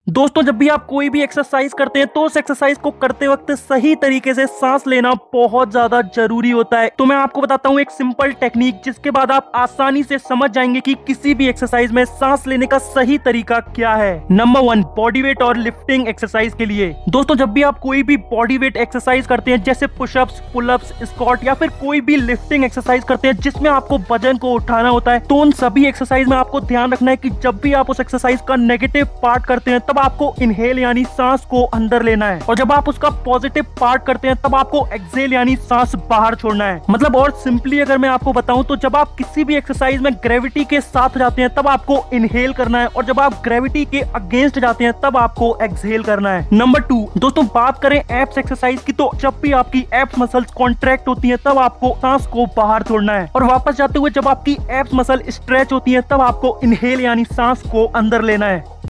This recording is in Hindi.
दोस्तों जब भी आप कोई भी एक्सरसाइज करते हैं तो उस एक्सरसाइज को करते वक्त सही तरीके से सांस लेना बहुत ज्यादा जरूरी होता है। तो मैं आपको बताता हूँ एक सिंपल टेक्निक जिसके बाद आप आसानी से समझ जाएंगे कि किसी भी एक्सरसाइज में सांस लेने का सही तरीका क्या है। नंबर 1, बॉडी वेट और लिफ्टिंग एक्सरसाइज के लिए। दोस्तों जब भी आप कोई भी बॉडी वेट एक्सरसाइज करते हैं जैसे पुशअप्स, पुलअप्स, स्क्वाट या फिर कोई भी लिफ्टिंग एक्सरसाइज करते हैं जिसमें आपको वजन को उठाना होता है, तो उन सभी एक्सरसाइज में आपको ध्यान रखना है कि जब भी आप उस एक्सरसाइज का नेगेटिव पार्ट करते हैं तब आपको इनहेल यानी सांस को अंदर लेना है, और जब आप उसका पॉजिटिव पार्ट करते हैं तब आपको एक्सहेल यानी सांस बाहर छोड़ना है। मतलब और सिंपली अगर मैं आपको बताऊं तो जब आप किसी भी एक्सरसाइज में ग्रेविटी के साथ जाते हैं तब आपको इनहेल करना है, और जब आप ग्रेविटी के अगेंस्ट जाते हैं तब आपको एक्सहेल करना है। नंबर 2, दोस्तों बात करें एब्स एक्सरसाइज की, तो जब भी आपकी एब्स मसल्स कॉन्ट्रैक्ट होती है तब आपको सांस को बाहर छोड़ना है, और वापस जाते हुए जब आपकी एब्स मसल स्ट्रेच होती है तब आपको इनहेल यानी सांस को अंदर लेना है।